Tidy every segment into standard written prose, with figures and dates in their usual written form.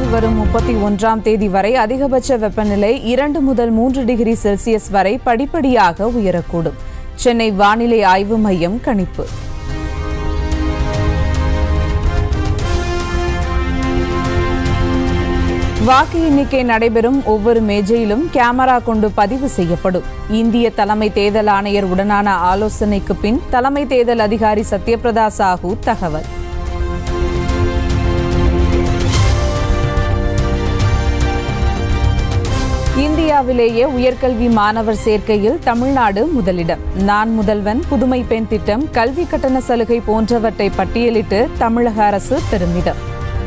தமிழகத்தில் வரும் 31ஆம் தேதி வரை அதிகபட்ச வெப்பநிலை 2 முதல் 3 டிகிரி செல்சியஸ் வரை படிப்படியாக உயரக்கூடும். சென்னை வானிலை ஆய்வு மையம் கணிப்பு. வாக்கு எண்ணிக்கை நடைபெறும் ஒவ்வொரு மேஜையிலும் கேமரா கொண்டு பதிவு செய்யப்படும். இந்திய தலைமை தேர்தல் ஆணையர் உடனான ஆலோசனைக்கு பின் தலைமை தேர்தல் அதிகாரி சத்யபிரதா சாஹூ தகவல். இந்தியாவிலேயே உயர்கல்வி மாணவர் சேர்க்கையில் தமிழ்நாடு முதலிடம். நான் முதல்வன், புதுமை பெண் திட்டம், கல்வி கட்டண சலுகை போன்றவற்றை பட்டியலிட்டு தமிழக அரசு பெருமிதம்.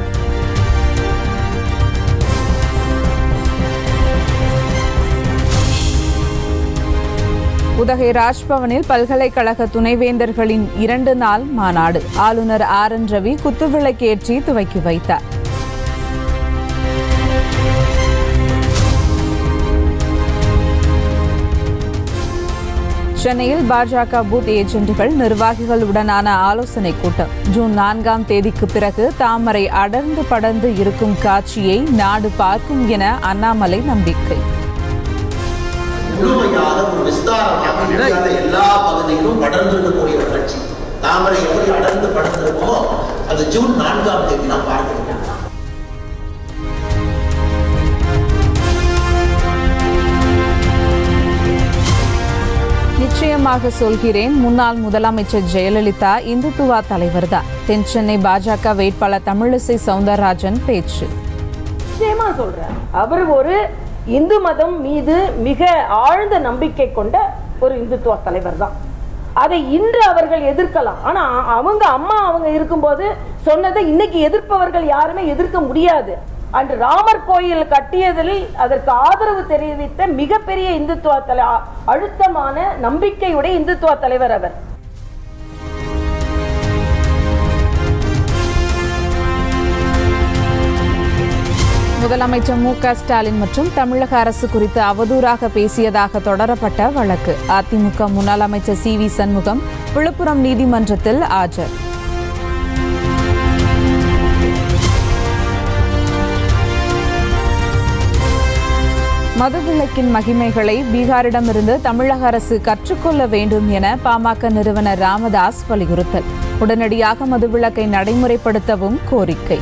உதகை ராஜ்பவனில் பல்கலைக்கழக துணைவேந்தர்களின் 2 நாள் மாநாடு. ஆளுநர் RN ரவி குத்துவிளக்கேற்றி துவக்கி வைத்தார். சென்னையில் பாஜக பூத் ஏஜென்ட்டுகள் நிர்வாகிகளுடனான ஆலோசனைக் கூட்டம். ஜூன் 4ஆம் தேதிக்கு பிறகு தாமரை அடர்ந்து படர்ந்து இருக்கும் காட்சியை நாடு பார்க்கும் என அண்ணாமலை நம்பிக்கை. எல்லா பகுதியிலும் படர்ந்திருக்கக்கூடிய ஒரு கட்சி தாமரை எப்படி அடர்ந்து படர்ந்திருக்குமோ அது ஜூன் 4ஆம் தேதி நாம் பார்க்கிறோம். நிச்சயமாக சொல்கிறேன், முன்னாள் முதலமைச்சர் ஜெயலலிதா இந்துத்துவா தலைவர்தான். தென் சென்னை பாஜக வேட்பாளர் தமிழிசை சவுந்தரராஜன் பேச்சு. நிச்சயமா சொல்றேன், அவர் ஒரு இந்து மதம் மீது மிக ஆழ்ந்த நம்பிக்கை கொண்ட ஒரு இந்துத்துவ தலைவர் தான். அதை இன்று அவர்கள் எதிர்க்கலாம், ஆனா அவங்க இருக்கும்போது சொன்னதை இன்னைக்கு எதிர்ப்பவர்கள் யாருமே எதிர்க்க முடியாது. அன்று ராமர் கோயில் கட்டியதில் அதற்கு ஆதரவு தெரிவித்த மிகப்பெரிய இந்துத்துவ அழுத்தமான நம்பிக்கையுடைய இந்துத்துவ தலைவர் அவர். முதலமைச்சர் மு.க. ஸ்டாலின் மற்றும் தமிழக அரசு குறித்து அவதூறாக பேசியதாக தொடரப்பட்ட வழக்கு. அதிமுக முன்னாள் அமைச்சர் CV சண்முகம் விழுப்புரம் நீதிமன்றத்தில் ஆஜர். மதுவிலக்கின் மகிமைகளை பீகாரிடமிருந்து தமிழக அரசு கற்றுக்கொள்ள வேண்டும் என பாமக நிறுவனர் ராமதாஸ் வலியுறுத்தல். உடனடியாக மதுவிலக்கை நடைமுறைப்படுத்தவும் கோரிக்கை.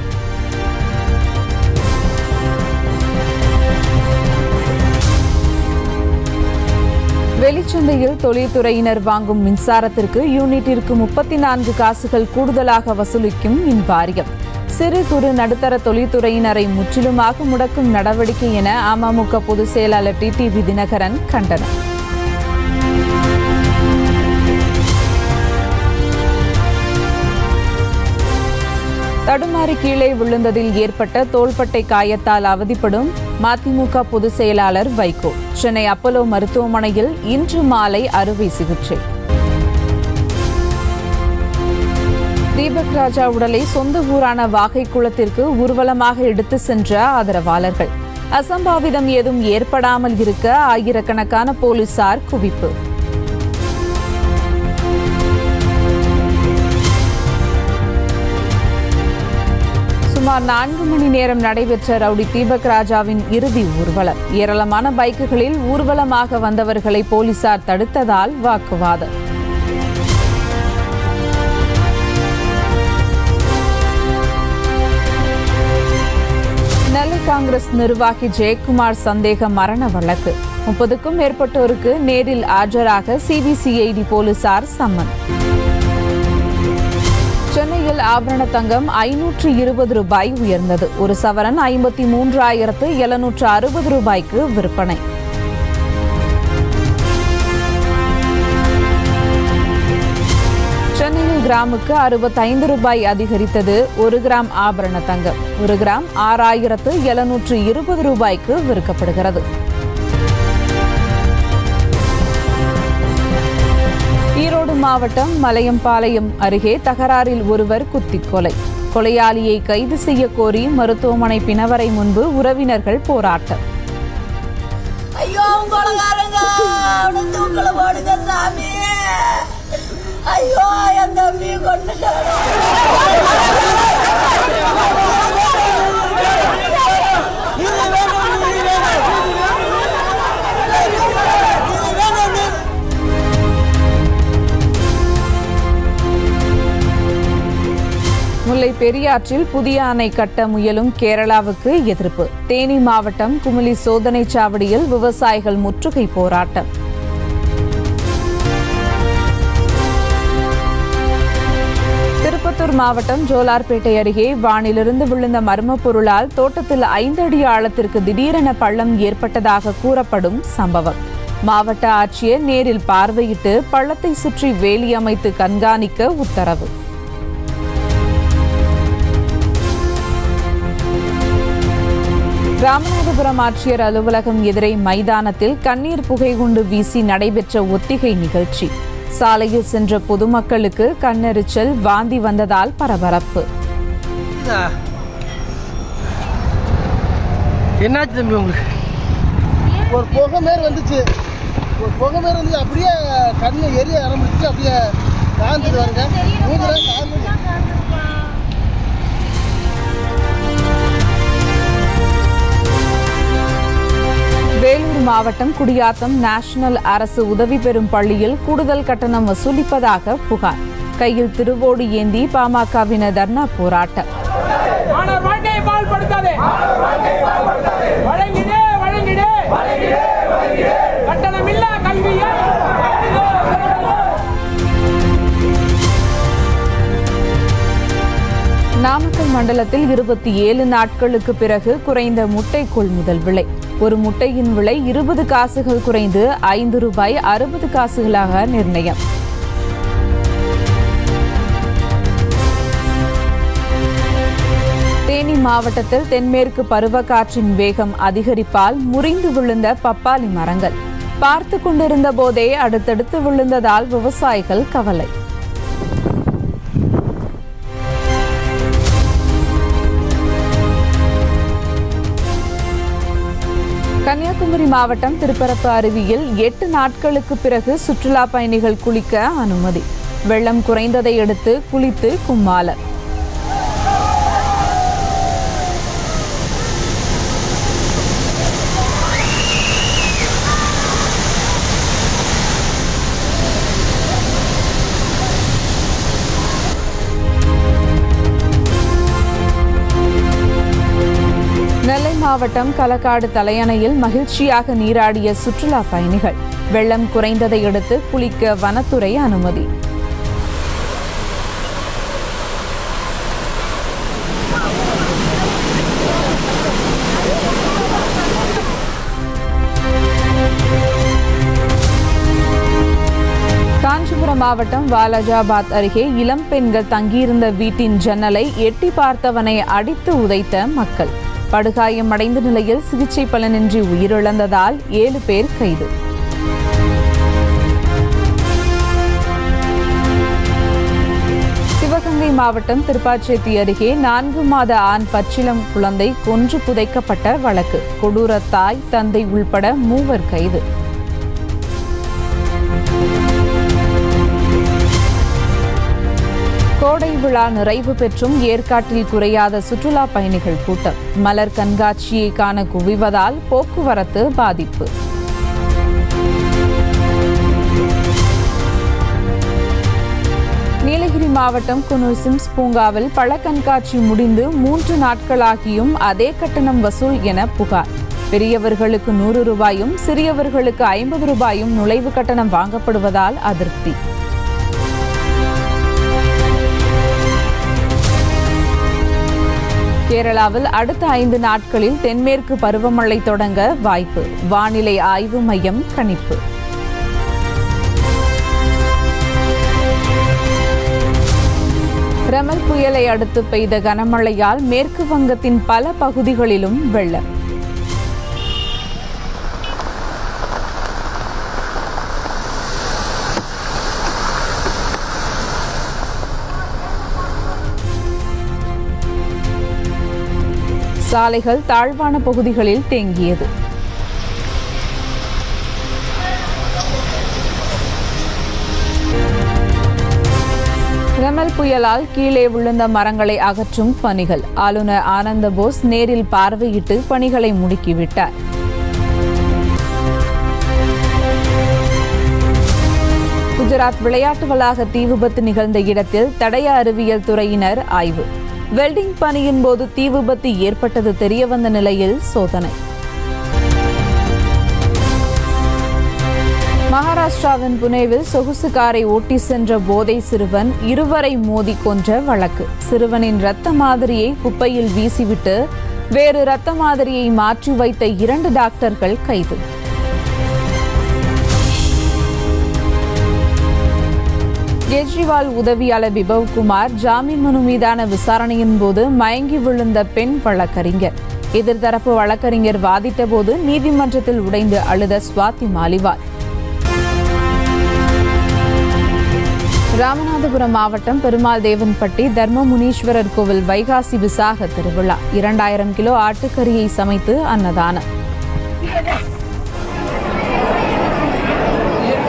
வெளிச்சந்தையில் தொழில்துறையினர் வாங்கும் மின்சாரத்திற்கு யூனிட்டிற்கு 34 காசுகள் கூடுதலாக வசூலிக்கும் மின்வாரியம். சிறு குறு நடுத்தர தொழில்துறையினரை முற்றிலுமாக முடக்கும் நடவடிக்கை என அமமுக பொதுச் செயலாளர் TTV தினகரன் கண்டனம். தடுமாறி கீழே விழுந்ததில் ஏற்பட்ட தோள்பட்டை காயத்தால் அவதிப்படும் மதிமுக பொதுச் செயலாளர் வைகோ. சென்னை அப்போலோ மருத்துவமனையில் இன்று மாலை அறுவை சிகிச்சை. தீபக் ராஜா உடலை சொந்த ஊரான வாகைக்குளத்திற்கு ஊர்வலமாக எடுத்து சென்ற ஆதரவாளர்கள். அசம்பாவிதம் ஏதும் ஏற்படாமல் இருக்க ஆயிரக்கணக்கான போலீசார் குவிப்பு. சுமார் 4 மணி நேரம் நடைபெற்ற ரவுடி தீபக் ராஜாவின் இறுதி ஊர்வலம். ஏராளமான பைக்குகளில் ஊர்வலமாக வந்தவர்களை போலீசார் தடுத்ததால் வாக்குவாதம். நெல்லை காங்கிரஸ் நிர்வாகி ஜெயக்குமார் சந்தேக மரண வழக்கு. 30க்கும் மேற்பட்டோருக்கு நேரில் ஆஜராக CBCID போலீசார் சம்மன். சென்னையில் ஆபரண தங்கம் 520 ரூபாய் உயர்ந்தது. ஒரு சவரன் 53,760 ரூபாய்க்கு விற்பனை. சென்னையில் கிராமுக்கு 65 ரூபாய் அதிகரித்தது. 1 கிராம் ஆபரண தங்கம் 1 கிராம் 6,720 ரூபாய்க்கு விற்கப்படுகிறது. ஈரோடு மாவட்டம் மலையம்பாளையம் அருகே தகராறில் ஒருவர் குத்திக் கொலை. கொலையாளியை கைது செய்ய கோரி மருத்துவமனை பிணவரை முன்பு உறவினர்கள் போராட்டம். ஐயோ கொலைகாரங்க தூக்கல போடுங்க சாமி, ஐயோ என் தம்பி கொண்டுட்டாரு. முல்லை பெரியாற்றில் புதிய அணை கட்ட முயலும் கேரளாவுக்கு எதிர்ப்பு. தேனி மாவட்டம் குமுளி சோதனை சாவடியில் விவசாயிகள் முற்றுகை போராட்டம். திருப்பத்தூர் மாவட்டம் ஜோலார்பேட்டை அருகே வானிலிருந்து விழுந்த மர்ம பொருளால் தோட்டத்தில் 5 அடி ஆழத்திற்கு திடீரென பள்ளம் ஏற்பட்டதாக கூறப்படும் சம்பவம். மாவட்ட ஆட்சியர் நேரில் பார்வையிட்டு பள்ளத்தை சுற்றி வேலி அமைத்து கண்காணிக்க உத்தரவு. ராமநாதபுரம் ஆட்சியர் அலுவலகம் எதிரே மைதானத்தில் கண்ணீர் புகை குண்டு வீசி நடைபெற்ற ஒத்திகை நிகழ்ச்சி. சாலையில் சென்ற பொதுமக்களுக்கு கண்ணெரிச்சல், வாந்தி வந்ததால் பரபரப்பு. என்னாச்சு தம்பி உங்களுக்கு? ஒரு புகை மேல் வந்துச்சு, அப்படியே கண்ணு எரிய ஆரம்பிச்சு, அப்படியே காந்துட்டு வருங்க. வேலூர் மாவட்டம் குடியாத்தம் நேஷனல் அரசு உதவி பெறும் பள்ளியில் கூடுதல் கட்டணம் வசூலிப்பதாக புகார். கையில் திருவோடு ஏந்தி பாமகவினர் தர்ணா போராட்டம். நாமக்கல் மண்டலத்தில் 27 நாட்களுக்கு பிறகு குறைந்த முட்டை கொள்முதல் விலை. ஒரு முட்டையின் விலை 20 காசுகள் குறைந்து ₹5 60 நிர்ணயம். தேனி மாவட்டத்தில் தென்மேற்கு பருவக்காற்றின் வேகம் அதிகரிப்பால் முறிந்து விழுந்த பப்பாளி மரங்கள். பார்த்து கொண்டிருந்த போதே அடுத்தடுத்து விழுந்ததால் விவசாயிகள் கவலை. கன்னியாகுமரி மாவட்டம் திருப்பரப்பு அருவியில் 8 நாட்களுக்கு பிறகு சுற்றுலா பயணிகள் குளிக்க அனுமதி. வெள்ளம் குறைந்ததை அடுத்து குளித்து கும்மாளர். நெல்லை மாவட்டம் களக்காடு தலையணையில் மகிழ்ச்சியாக நீராடிய சுற்றுலா பயணிகள். வெள்ளம் குறைந்ததை அடுத்து குளிக்க வனத்துறை அனுமதி. காஞ்சிபுரம் மாவட்டம் வாலாஜாபாத் அருகே இளம் பெண்கள் தங்கியிருந்த வீட்டின் ஜன்னலை எட்டி பார்த்தவனை அடித்து உதைத்த மக்கள். படுகாயமடைந்த நிலையில் சிகிச்சை பலனின்றி உயிரிழந்ததால் 7 பேர் கைது. சிவகங்கை மாவட்டம் திருப்பாச்சேத்தி அருகே 4 மாத ஆண் பச்சிளம் குழந்தை கொன்று புதைக்கப்பட்ட வழக்கு. கொடூர தாய், தந்தை உள்பட 3 கைது. கோடை விழா நிறைவு பெற்றும் ஏற்காட்டில் குறையாத சுற்றுலா பயணிகள் கூட்டம். மலர் கண்காட்சியை காண குவிவதால் போக்குவரத்து பாதிப்பு. நீலகிரி மாவட்டம் குன்னூர் சிம்ஸ் பூங்காவில் பழ கண்காட்சி முடிந்து 3 நாட்களாகியும் அதே கட்டணம் வசூல் என புகார். பெரியவர்களுக்கு ₹100, சிறியவர்களுக்கு ₹50 நுழைவு கட்டணம் வாங்கப்படுவதால் அதிருப்தி. கேரளாவில் அடுத்த 5 நாட்களில் தென்மேற்கு பருவமழை தொடங்க வாய்ப்பு. வானிலை ஆய்வு மையம் கணிப்பு. ரெமல் புயலை அடுத்து பெய்த கனமழையால் மேற்கு வங்கத்தின் பல பகுதிகளிலும் வெள்ளம். சாலைகள் தாழ்வான பகுதிகளில் தேங்கியது. ரெமல் புயலால் கீழே விழுந்த மரங்களை அகற்றும் பணிகள். ஆளுநர் ஆனந்த போஸ் நேரில் பார்வையிட்டு பணிகளை முடுக்கிவிட்டார். குஜராத் விளையாட்டு வளாக தீ விபத்து நிகழ்ந்த இடத்தில் தடய அறிவியல் துறையினர் ஆய்வு. வெல்டிங் பணியின் போது தீ விபத்து ஏற்பட்டது தெரியவந்த நிலையில் சோதனை. மகாராஷ்டிராவின் புனேவில் சொகுசு காரை ஓட்டி சென்ற போதை சிறுவன் இருவரை மோதி கொன்ற வழக்கு. சிறுவனின் இரத்த மாதிரியை குப்பையில் வீசிவிட்டு வேறு இரத்த மாதிரியை மாற்றி வைத்த 2 டாக்டர்கள் கைது. கெஜ்ரிவால் உதவியாளர் பிபவ் குமார் ஜாமீன் மனு மீதான விசாரணையின் போது மயங்கி விழுந்த பெண் வழக்கறிஞர். எதிர்த்தரப்பு வழக்கறிஞர் வாதிட்ட போது நீதிமன்றத்தில் உடைந்து அழுத சுவாதி மாலிவால். ராமநாதபுரம் மாவட்டம் பெருமாள் தேவன்பட்டி தர்மமுனீஸ்வரர் கோவில் வைகாசி விசாக திருவிழா. 2000 கிலோ ஆட்டுக்கறியை சமைத்து அன்னதானம்.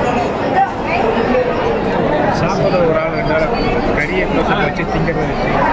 சாப்பிட ஒரு ஆள் 2 நாள் கறியை வச்சு திங்கிறது